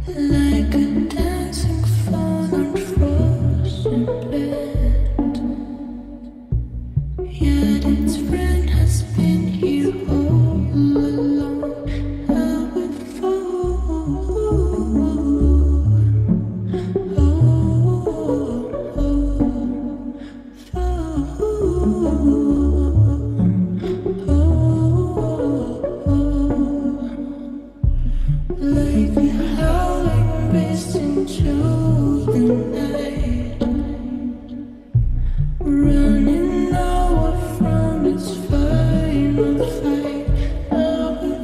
Like a dancing fawn on frozen bed. Yet its friend has been here all along. I will fall. Like a howling beast into the night, running hour from its final fight. I will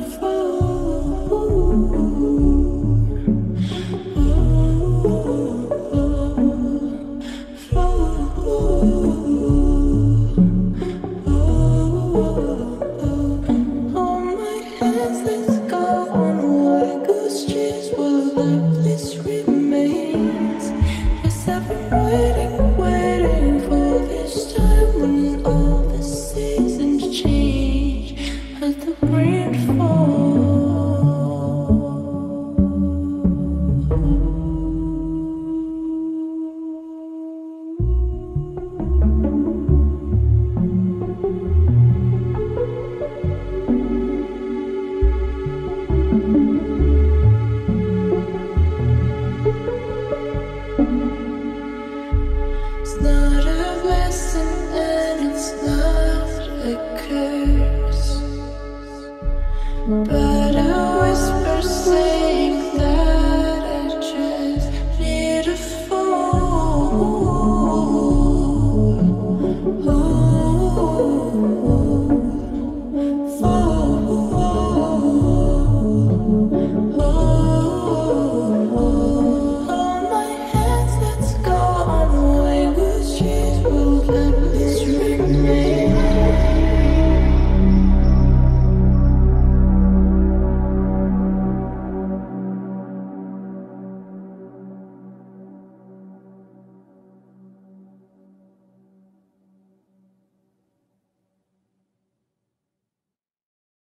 fall. On my hands, let's go on a wild goose chase. Will I